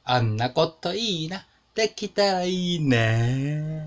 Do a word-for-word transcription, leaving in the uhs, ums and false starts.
あんなこといいな。できたらいいね。